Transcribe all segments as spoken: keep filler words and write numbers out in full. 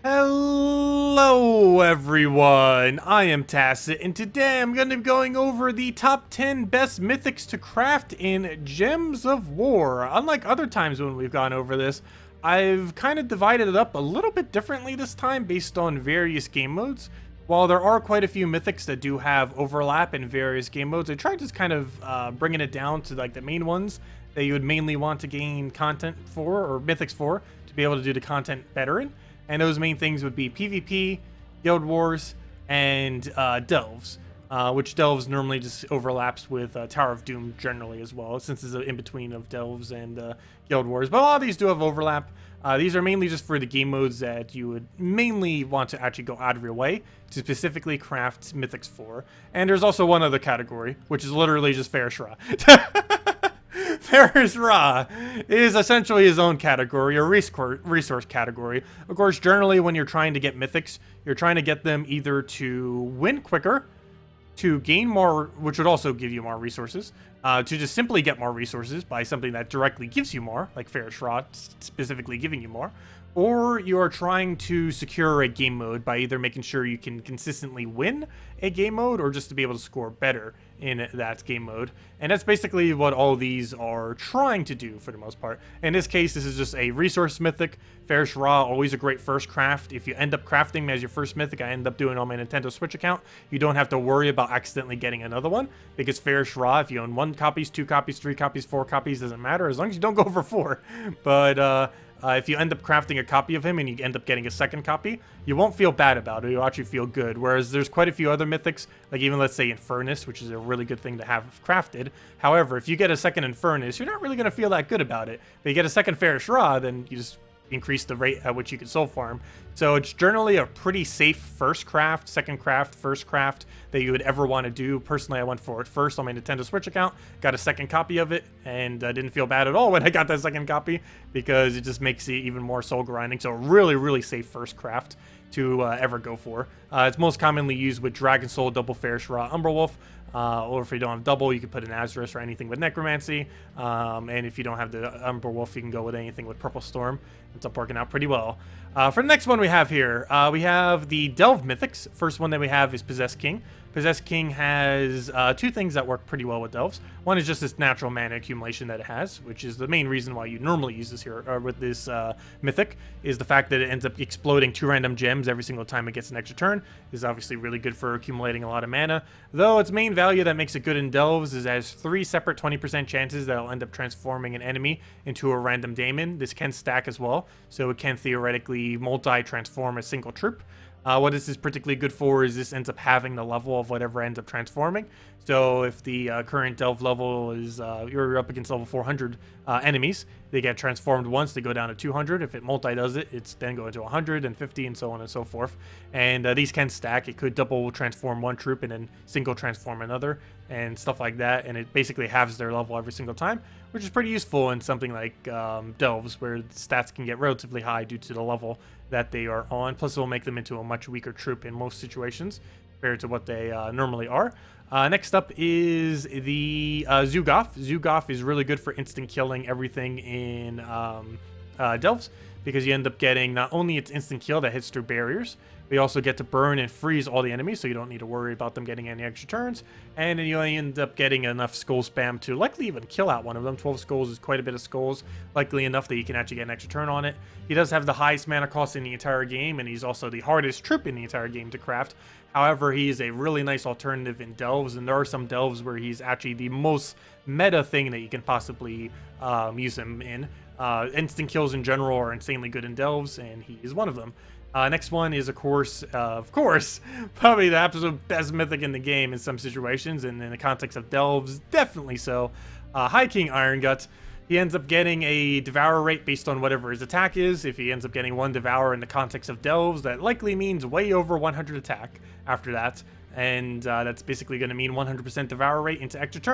Hello everyone, I am Tacit, and today I'm going to be going over the top ten best mythics to craft in Gems of War. Unlike other times when we've gone over this, I've kind of divided it up a little bit differently this time based on various game modes. While there are quite a few mythics that do have overlap in various game modes, I tried just kind of uh, bringing it down to like the main ones that you would mainly want to gain content for, or mythics for, to be able to do the content better in. And those main things would be PvP, Guild Wars, and uh, Delves, uh, which Delves normally just overlaps with uh, Tower of Doom generally as well, since it's an in-between of Delves and uh, Guild Wars. But a lot of these do have overlap. Uh, these are mainly just for the game modes that you would mainly want to actually go out of your way to specifically craft mythics for. And there's also one other category, which is literally just Fair Shra. Faris Ra is essentially his own category, a resource category. Of course, generally when you're trying to get mythics, you're trying to get them either to win quicker, to gain more, which would also give you more resources, uh, to just simply get more resources by something that directly gives you more, like Faris Ra specifically giving you more, or you are trying to secure a game mode by either making sure you can consistently win a game mode or just to be able to score better in that game mode. And that's basically what all these are trying to do for the most part. In this case, this is just a resource mythic. Faris Ra, always a great first craft. If you end up crafting as your first mythic, I end up doing on my Nintendo Switch account, you don't have to worry about accidentally getting another one, because Faris Ra, if you own one copies, two copies, three copies, four copies, doesn't matter, as long as you don't go over four. But uh Uh, if you end up crafting a copy of him and you end up getting a second copy, you won't feel bad about it. You'll actually feel good. Whereas there's quite a few other mythics, like even let's say Infernus, which is a really good thing to have crafted. However, if you get a second Infernus, you're not really going to feel that good about it. But you get a second Faris Ra, then you just increase the rate at which you can soul farm. So it's generally a pretty safe first craft, second craft, first craft that you would ever want to do. Personally, I went for it first on my Nintendo Switch account, got a second copy of it, and uh, didn't feel bad at all when I got that second copy, because it just makes it even more soul grinding. So a really, really safe first craft to uh, ever go for. Uh, it's most commonly used with Dragon Soul, Double Faris Ra, Umberwolf, uh, or if you don't have double, you can put an Azurus or anything with Necromancy, um, and if you don't have the Umberwolf, you can go with anything with Purple Storm. Ends up working out pretty well. Uh, for the next one we have here, uh, we have the Delve Mythics. First one that we have is Possessed King. Possessed King has uh, two things that work pretty well with Delves. One is just this natural mana accumulation that it has, which is the main reason why you normally use this here, or with this uh, Mythic, is the fact that it ends up exploding two random gems every single time it gets an extra turn. This is obviously really good for accumulating a lot of mana, though its main value that makes it good in Delves is it has three separate twenty percent chances that will end up transforming an enemy into a random daemon. This can stack as well, so it can theoretically multi-transform a single troop. Uh, what this is particularly good for is this ends up having the level of whatever ends up transforming. So if the uh, current Delve level is, uh, you're up against level four hundred uh, enemies, they get transformed once, they go down to two hundred. If it multi does it, it's then going to one hundred fifty and so on and so forth. And uh, these can stack. It could double transform one troop and then single transform another and stuff like that. And it basically halves their level every single time, which is pretty useful in something like um, Delves, where the stats can get relatively high due to the level that they are on. Plus, it will make them into a much weaker troop in most situations compared to what they uh, normally are. Uh, next up is the uh, Zugoff. Zugoff is really good for instant killing everything in um, uh, Delves, because you end up getting not only its instant kill that hits through barriers, but you also get to burn and freeze all the enemies, so you don't need to worry about them getting any extra turns. And then you end up getting enough skull spam to likely even kill out one of them. twelve skulls is quite a bit of skulls, likely enough that you can actually get an extra turn on it. He does have the highest mana cost in the entire game, and he's also the hardest troop in the entire game to craft. However, he is a really nice alternative in Delves, and there are some Delves where he's actually the most meta thing that you can possibly um, use him in. Uh, instant kills in general are insanely good in Delves, and he is one of them. Uh, next one is, of course, uh, of course, probably the absolute best mythic in the game in some situations, and in the context of Delves, definitely so. Uh, High King Irongut. He ends up getting a Devour rate based on whatever his attack is. If he ends up getting one Devour in the context of Delves, that likely means way over one hundred attack after that. And uh, that's basically going to mean one hundred percent Devour rate into extra turn.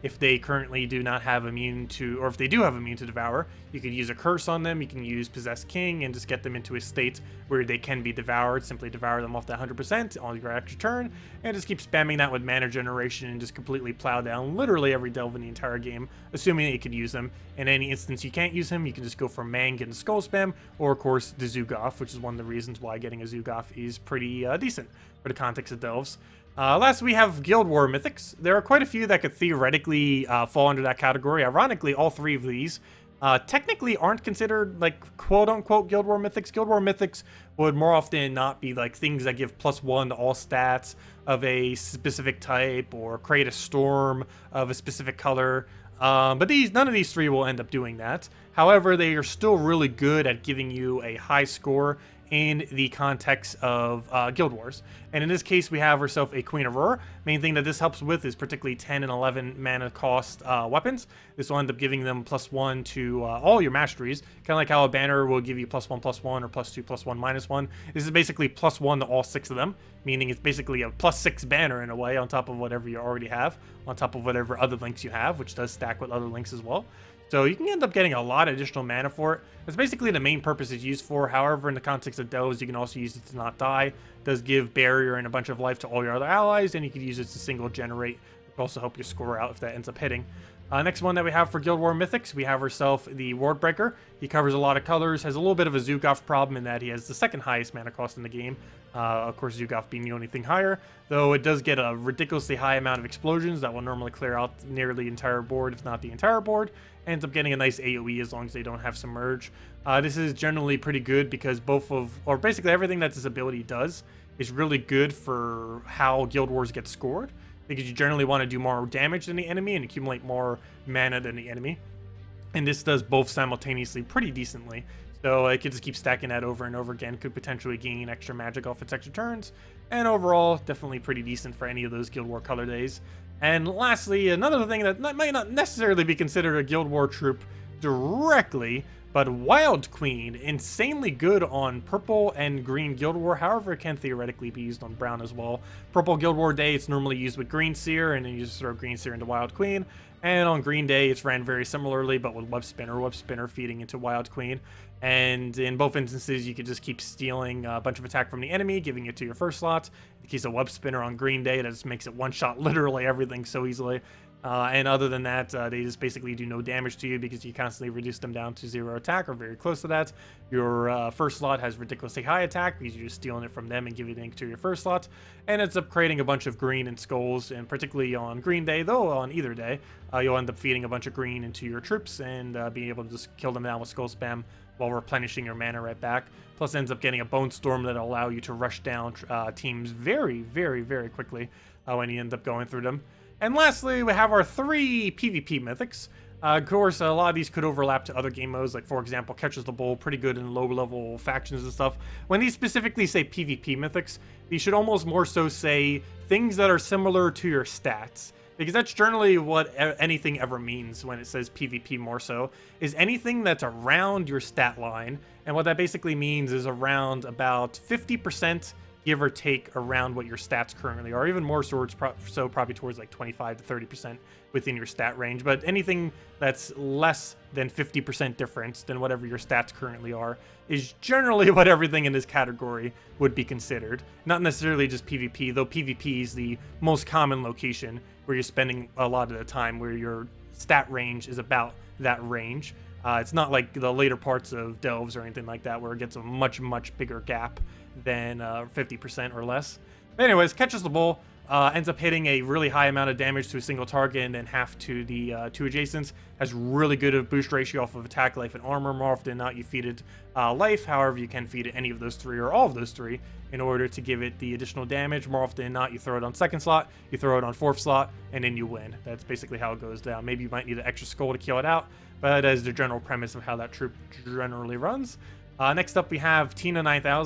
if they currently do not have immune to, or if they do have immune to Devour, you could use a curse on them. You can use Possessed King and just get them into a state where they can be devoured. Simply devour them off that one hundred percent on your extra turn, and just keep spamming that with mana generation and just completely plow down literally every delve in the entire game, assuming that you could use them. In any instance you can't use him, you can just go for Mang and Skull Spam, or of course the Zoogoth, which is one of the reasons why getting a Zoogoth is pretty uh, decent for the context of delves. Uh, last, we have Guild War Mythics. There are quite a few that could theoretically uh, fall under that category. Ironically, all three of these uh, technically aren't considered, like, quote-unquote Guild War Mythics. Guild War Mythics would more often not be, like, things that give plus one to all stats of a specific type, or create a storm of a specific color. Um, but these, none of these three will end up doing that. However, they are still really good at giving you a high score in the context of uh, Guild Wars. And in this case, we have ourselves a Queen Aurora. Main thing that this helps with is particularly ten and eleven mana cost uh, weapons. This will end up giving them plus one to uh, all your masteries, kind of like how a banner will give you plus one, plus one, or plus two, plus one, minus one. This is basically plus one to all six of them, meaning it's basically a plus six banner in a way on top of whatever you already have, on top of whatever other links you have, which does stack with other links as well. So you can end up getting a lot of additional mana for it. That's basically the main purpose it's used for. However, in the context of delves, you can also use it to not die. It does give barrier and a bunch of life to all your other allies, and you can use it to single generate. It can also help you score out if that ends up hitting. Uh, next one that we have for Guild War Mythics, we have ourselves the Wardbreaker. He covers a lot of colors, has a little bit of a Zoogoth problem in that he has the second highest mana cost in the game. Uh, of course, Zoogoth being the only thing higher, though it does get a ridiculously high amount of explosions that will normally clear out nearly the entire board, if not the entire board. Ends up getting a nice A O E as long as they don't have Submerge. Uh, this is generally pretty good because both of, or basically everything that this ability does is really good for how Guild Wars get scored, because you generally want to do more damage than the enemy and accumulate more mana than the enemy. And this does both simultaneously pretty decently. So it could just keep stacking that over and over again, could potentially gain extra magic off its extra turns. And overall, definitely pretty decent for any of those Guild War color days. And lastly, another thing that might not necessarily be considered a Guild War troop directly, but Wild Queen, insanely good on purple and green Guild War. However, it can theoretically be used on brown as well. Purple Guild War Day, it's normally used with Green Seer, and then you just throw Green Seer into Wild Queen. And on Green Day, it's ran very similarly, but with Web Spinner, Web Spinner feeding into Wild Queen. And in both instances, you could just keep stealing a bunch of attack from the enemy, giving it to your first slot. In the case of Web Spinner on Green Day, that just makes it one-shot literally everything so easily. Uh, and other than that, uh, they just basically do no damage to you because you constantly reduce them down to zero attack or very close to that. Your uh, first slot has ridiculously high attack because you're just stealing it from them and giving it to your first slot. And ends up creating a bunch of green and skulls, and particularly on Green Day, though on either day, uh, you'll end up feeding a bunch of green into your troops and uh, being able to just kill them down with skull spam while replenishing your mana right back. Plus ends up getting a Bone Storm that'll allow you to rush down uh, teams very, very, very quickly uh, when you end up going through them. And lastly, we have our three PvP mythics. Uh, of course, a lot of these could overlap to other game modes, like, for example, Catches the Bull, pretty good in low-level factions and stuff. When these specifically say PvP mythics, these should almost more so say things that are similar to your stats. Because that's generally what anything ever means when it says PvP more so, is anything that's around your stat line. And what that basically means is around about fifty percent, give or take, around what your stats currently are. Even more so, pro so probably towards like twenty-five to thirty percent within your stat range. But anything that's less than fifty percent difference than whatever your stats currently are is generally what everything in this category would be considered. Not necessarily just PvP, though PvP is the most common location where you're spending a lot of the time, where your stat range is about that range. Uh, it's not like the later parts of delves or anything like that, where it gets a much, much bigger gap than uh, fifty percent or less. But anyways, Catches the Bull, uh, ends up hitting a really high amount of damage to a single target and then half to the uh, two adjacents. Has really good boost ratio off of attack, life, and armor. More often than not, you feed it uh, life. However, you can feed it any of those three or all of those three in order to give it the additional damage. More often than not, you throw it on second slot, you throw it on fourth slot, and then you win. That's basically how it goes down. Maybe you might need an extra skull to kill it out, but that is the general premise of how that troop generally runs. Uh, next up, we have Tina nine thousand.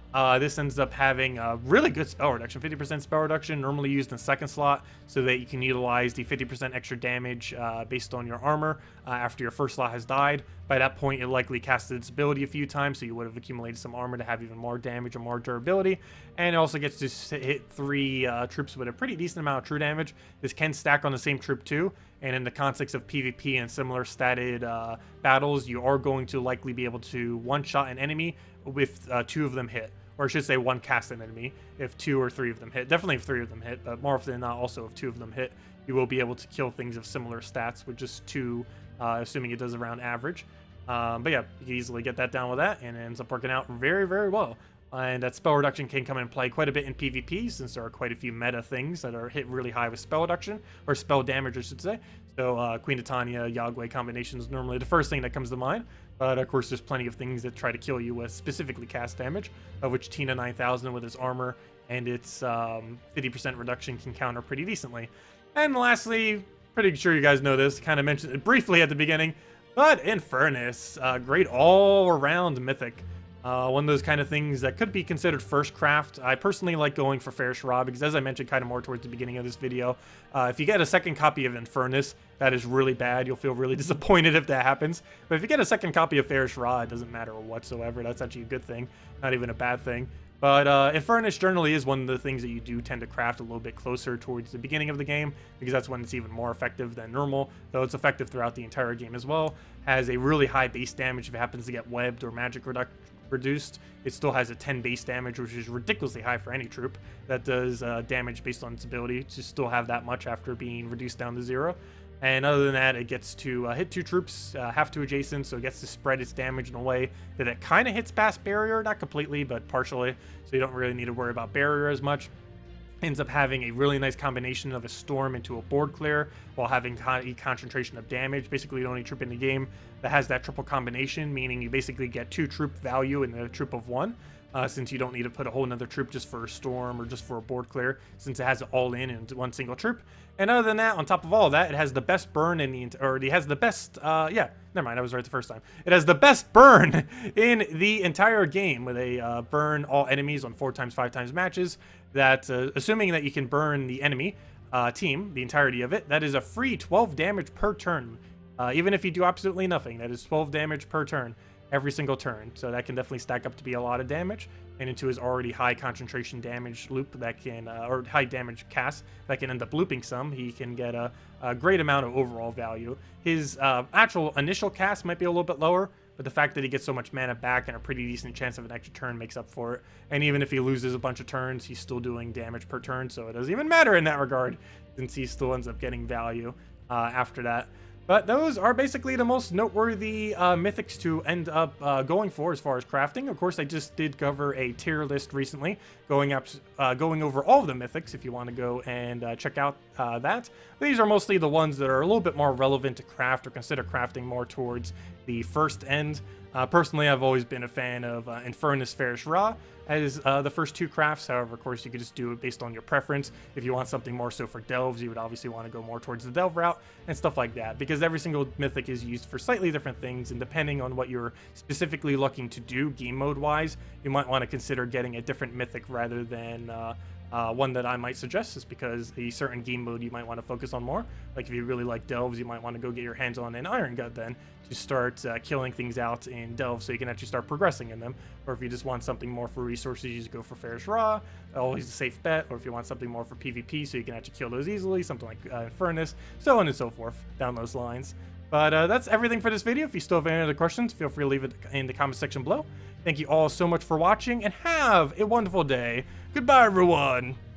Uh, this ends up having a really good spell reduction, fifty percent spell reduction, normally used in the second slot, so that you can utilize the fifty percent extra damage uh, based on your armor uh, after your first slot has died. By that point, it likely casted its ability a few times, so you would have accumulated some armor to have even more damage and more durability. And it also gets to hit three uh, troops with a pretty decent amount of true damage. This can stack on the same troop too, and in the context of PvP and similar statted uh, battles, you are going to likely be able to one-shot an enemy with uh, two of them hit. Or I should say one cast an enemy if two or three of them hit. Definitely if three of them hit, but more often than not also if two of them hit, you will be able to kill things of similar stats with just two, uh, assuming it does around average. Um, but yeah, you can easily get that down with that, and it ends up working out very, very well. And that spell reduction can come and play quite a bit in PvP, since there are quite a few meta things that are hit really high with spell reduction, or spell damage, I should say. So uh, Queen Titania, Yagwe combination is normally the first thing that comes to mind. But of course, there's plenty of things that try to kill you with specifically cast damage, of which Tina nine thousand with its armor and its um, fifty percent reduction can counter pretty decently. And lastly, pretty sure you guys know this, kind of mentioned it briefly at the beginning, but Infernus, uh, great all-around mythic. Uh, one of those kind of things that could be considered first craft. I personally like going for Fair Shra because, as I mentioned kind of more towards the beginning of this video, uh, if you get a second copy of Infernus, that is really bad. You'll feel really disappointed if that happens. But if you get a second copy of Fair Shra, it doesn't matter whatsoever. That's actually a good thing, not even a bad thing. But uh, Infernus generally is one of the things that you do tend to craft a little bit closer towards the beginning of the game, because that's when it's even more effective than normal, though it's effective throughout the entire game as well. Has a really high base damage if it happens to get webbed or magic reduction reduced. It still has a ten base damage, which is ridiculously high for any troop that does uh, damage based on its ability to still have that much after being reduced down to zero. And other than that, it gets to uh, hit two troops, uh, have two adjacent, so it gets to spread its damage in a way that it kind of hits past barrier, not completely, but partially, so you don't really need to worry about barrier as much. Ends up having a really nice combination of a storm into a board clear while having a concentration of damage. Basically, the only troop in the game that has that triple combination, meaning you basically get two troop value in the troop of one, uh, since you don't need to put a whole nother troop just for a storm or just for a board clear, since it has it all in in one single troop. And other than that, on top of all of that, it has the best burn in the, or it has the best, uh, yeah, never mind, I was right the first time. It has the best burn in the entire game with a uh, burn all enemies on four times, five times matches. That, uh, assuming that you can burn the enemy uh, team, the entirety of it, that is a free twelve damage per turn. Uh, even if you do absolutely nothing, that is twelve damage per turn, every single turn. So that can definitely stack up to be a lot of damage, and into his already high concentration damage loop that can, uh, or high damage cast that can end up looping some, he can get a, a great amount of overall value. His uh, actual initial cast might be a little bit lower, but the fact that he gets so much mana back and a pretty decent chance of an extra turn makes up for it. And even if he loses a bunch of turns, he's still doing damage per turn, so it doesn't even matter in that regard, since he still ends up getting value uh, after that. But those are basically the most noteworthy uh, mythics to end up uh, going for as far as crafting. Of course, I just did cover a tier list recently, going up, uh, going over all of the mythics if you want to go and uh, check out uh, that. These are mostly the ones that are a little bit more relevant to craft or consider crafting more towards the first end. Uh, personally, I've always been a fan of uh, Infernus Fair Shra as uh, the first two crafts. However, of course, you could just do it based on your preference. If you want something more so for delves, you would obviously want to go more towards the delve route and stuff like that, because every single mythic is used for slightly different things, and depending on what you're specifically looking to do game mode wise, you might want to consider getting a different mythic rather than uh, Uh, one that I might suggest is because a certain game mode you might want to focus on more. Like if you really like delves, you might want to go get your hands on an Iron Gut then to start uh, killing things out in delves so you can actually start progressing in them. Or if you just want something more for resources, you just go for Fair Shra, always a safe bet. Or if you want something more for PvP so you can actually kill those easily, something like uh, Infernus, so on and so forth down those lines. But uh, that's everything for this video. If you still have any other questions, feel free to leave it in the comment section below. Thank you all so much for watching, and have a wonderful day. Goodbye, everyone.